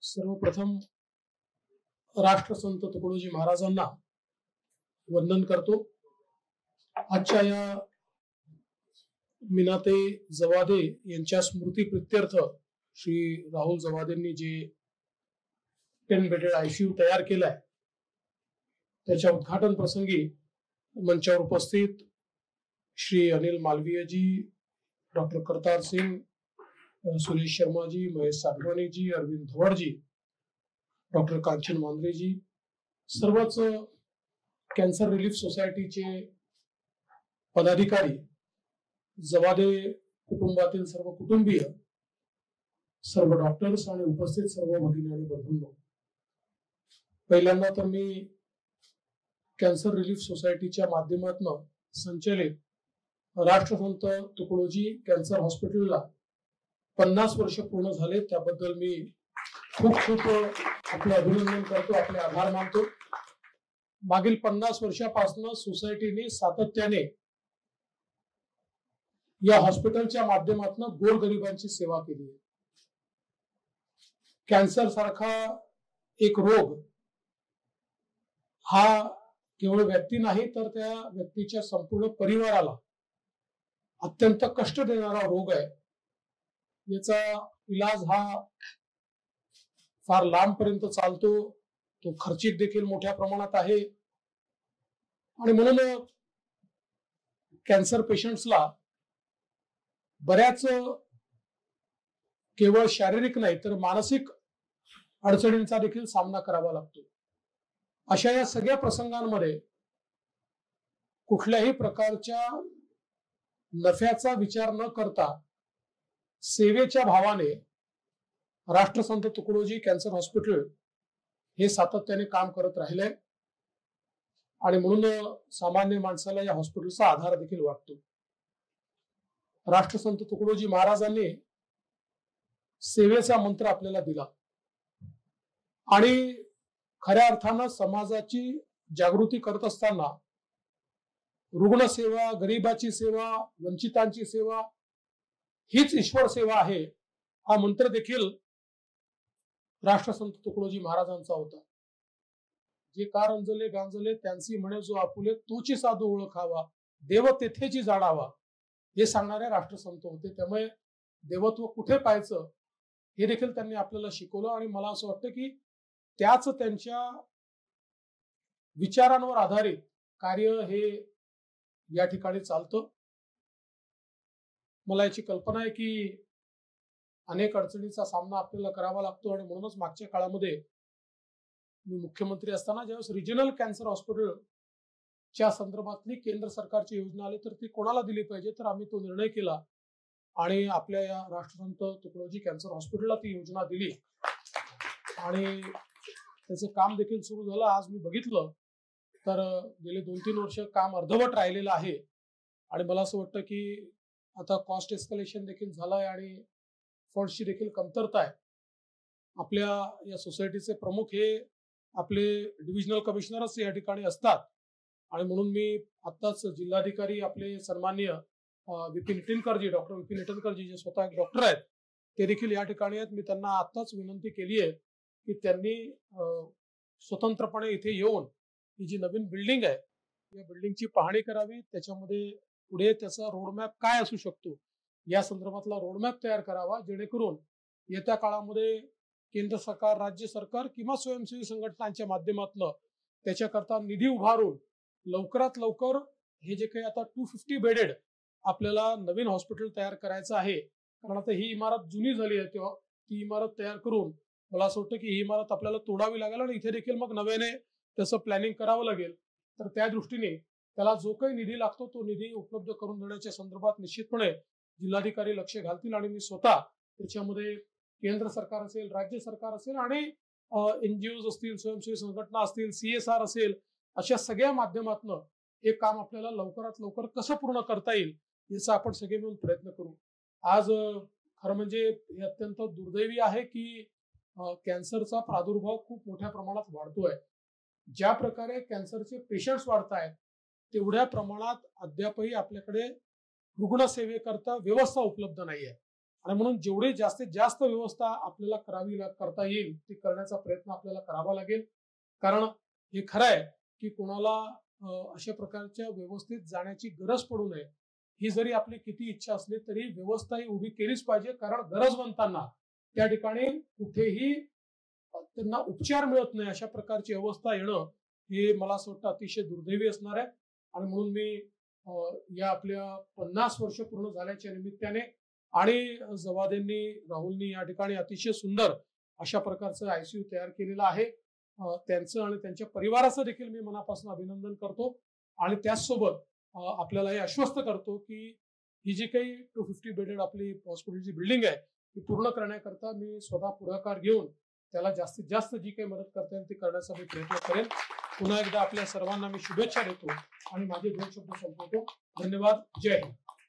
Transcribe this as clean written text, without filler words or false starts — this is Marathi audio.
सर्वप्रथम राष्ट्रसंत तुकडोजी महाराजांना वंदन करतो। आजच्या या मीनाते जवादे यांच्या स्मृती प्रित्यर्थ श्री राहुल जवादेंनी जे 10 बेडेड आयसीयू तयार केलाय त्याच्या उद्घाटन प्रसंगी मंचावर उपस्थित श्री अनिल मालवीय जी, डॉक्टर करतार सिंह, सुरेश शर्मा जी, महेश साधवानी जी, अरविंद धवड़ जी, डॉक्टर कांचन मांद्रे जी, सर्वच कॅन्सर रिलीफ सोसायटीचे पदाधिकारी, जवादे कुटुंबातील सर्व कुटुंबीय, सर्व डॉक्टर्स आणि उपस्थित सर्व भगिनी आणि बंधूंनो, पहिल्यांदा तर मी कॅन्सर रिलीफ सोसायटीच्या माध्यमातून संचलित राष्ट्रसंत तुकडोजी कॅन्सर हॉस्पिटलला 50 वर्ष पूर्ण झाले, त्याबद्दल मी खूप खूप आपलं अभिनंदन करतो, आपले आभार मानतो। मागील 50 वर्षापासून सोसायटीने सातत्याने या हॉस्पिटलच्या माध्यमातून गोरगरिबांची सेवा केली आहे। कॅन्सर सारखा एक रोग हा केवळ व्यक्ती नाही तर त्या व्यक्तीच्या संपूर्ण परिवाराला अत्यंत कष्ट देणारा रोग आहे। याचा इलाज हा फार लांब पर्यंत चालतो, तो खर्चिक देखील मोठ्या प्रमाणात आहे आणि म्हणून कॅन्सर पेशंट्सला बऱ्याच केवळ शारीरिक नाही तर मानसिक अडचणींचा देखील सामना करावा लागतो। अशा या सगळ्या प्रसंगांमध्ये कुठल्याही प्रकारच्या नफ्याचा विचार न करता सेवेच्या भावाने राष्ट्रसंत तुकडोजी कॅन्सर हॉस्पिटल हे सातत्याने काम करत राहिले आणि म्हणून सामान्य माणसाला या हॉस्पिटलचा आधार देखील वाटतो। राष्ट्रसंत तुकडोजी महाराजांनी सेवेचा मंत्र आपल्याला दिला आणि खऱ्या अर्थानं समाजाची जागृती करत असताना रुग्ण सेवा, गरिबाची सेवा, वंचितांची सेवा हीच ईश्वर सेवा आहे हा मंत्र देखील राष्ट्रसंत तुकडोजी महाराजांचा होता। जे का रंजले गांजले त्यांची म्हणे जो आपुले, तोची साधू ओळखावा, देव तेथेची जाणावा, हे सांगणारे राष्ट्रसंत होते। त्यामुळे देवत्व कुठे पाहायचं हे देखील त्यांनी आपल्याला शिकवलं आणि मला असं वाटतं की त्याच त्यांच्या विचारांवर आधारित कार्य हे या ठिकाणी चालतं। मला याची कल्पना आहे की अनेक अडचणींचा सामना आपल्याला करावा लागतो आणि म्हणूनच मागच्या काळामध्ये मी मुख्यमंत्री असताना ज्यावेळेस रिजनल कॅन्सर हॉस्पिटलच्या संदर्भातली केंद्र सरकारची योजना आली तर ती कोणाला दिली पाहिजे, तर आम्ही तो निर्णय केला आणि आपल्या या राष्ट्रसंत तुकडोजी कॅन्सर हॉस्पिटलला ती योजना दिली आणि त्याचं काम देखील सुरू झालं। आज मी बघितलं तर गेले 2-3 वर्ष काम अर्धवट राहिलेलं आहे आणि मला असं वाटतं की आता कॉस्ट एस्केलेशन देखील झालंय आणि फंड्सची देखील कमतरता आहे। आपल्या या सोसायटीचे प्रमुख हे आपले डिव्हिजनल कमिशनरच या ठिकाणी असतात आणि म्हणून मी आत्ताच जिल्हाधिकारी आपले सन्माननीय विपिन इटनकरजी, डॉक्टर विपिन इटनकरजी जे स्वतः एक डॉक्टर आहेत ते देखील या ठिकाणी आहेत। मी त्यांना आत्ताच विनंती केली आहे की त्यांनी स्वतंत्रपणे इथे येऊन ही जी नवीन बिल्डिंग आहे या बिल्डिंगची पाहणी करावी, त्याच्यामध्ये पुढे त्याचा रोडमॅप काय असू शकतो या संदर्भातला रोडमॅप तयार करावा, जेणेकरून येत्या काळामध्ये केंद्र सरकार, राज्य सरकार किंवा स्वयंसेवी संघटनांच्या माध्यमातून त्याच्याकरता निधी उभारून लवकरात लवकर हे जे काही आता 250 बेडेड आपल्याला नवीन हॉस्पिटल तयार करायचं आहे, कारण आता ही इमारत जुनी झाली आहे तेव्हा ती इमारत तयार करून मला असं वाटतं की ही इमारत आपल्याला तोडावी लागेल आणि इथे देखील मग नव्याने त्याचं प्लॅनिंग करावं लागेल। तर त्या दृष्टीने त्याला जो काही निधी लागतो तो निधी उपलब्ध करून देण्याच्या संदर्भात निश्चितपणे जिल्हाधिकारी लक्ष घालतील आणि मी स्वतः त्याच्यामध्ये केंद्र सरकार असेल, राज्य सरकार असेल आणि NGOज असतील, स्वयंसेवी संघटना असतील, CSR असेल, अशा सगळ्या माध्यमातून हे काम आपल्याला लवकरात लवकर कसं पूर्ण करता येईल याचा आपण सगळे मिळून प्रयत्न करू। आज खरं म्हणजे हे अत्यंत दुर्दैवी आहे की कॅन्सरचा प्रादुर्भाव खूप मोठ्या प्रमाणात वाढतोय। ज्या प्रकारे कॅन्सरचे पेशंट्स वाढत आहेत तेवढ्या प्रमाणात अद्यापही आपल्याकडे रुग्णसेवेकरता व्यवस्था उपलब्ध नाहीये आणि म्हणून जेवढी जास्तीत जास्त व्यवस्था आपल्याला करता येईल ती करण्याचा प्रयत्न आपल्याला करावा लागेल. कारण हे खरं आहे की कोणाला अशा प्रकारच्या व्यवस्थेत जाण्याची गरज पडू नये. ही जरी आपली किती इच्छा असली तरी व्यवस्था ही उभी केलीच पाहिजे, कारण गरजवंतांना त्या ठिकाणी कुठेही त्यांना उपचार मिळत नाही अशा प्रकारची अवस्था येणं हे मला असं वाटतं अतिशय दुर्दैवी असणार आहे. आणि म्हणून मी या आपल्या 50 वर्ष पूर्ण झाल्याच्या निमित्ताने आणि जवादेंनी राहुलनी या ठिकाणी अतिशय सुंदर अशा प्रकारचं ICU तयार केलेलं आहे. त्यांचं आणि त्यांच्या परिवाराचं देखील मी मनापासून अभिनंदन करतो. आणि त्याचसोबत आपल्याला हे आश्वस्त करतो की ही जी काही 250 बेडेड आपली हॉस्पिटलची बिल्डिंग आहे ती पूर्ण करण्याकरता मी स्वतः पुढाकार घेऊन त्याला जास्तीत जास्त जी काही मदत करता येईल ती करण्याचा मी प्रयत्न करेन. पुन्हा एकदा आपल्या सर्वांना मी शुभेच्छा देतो आणि माझे 2 शब्द संपवतो. धन्यवाद. जय हिंद.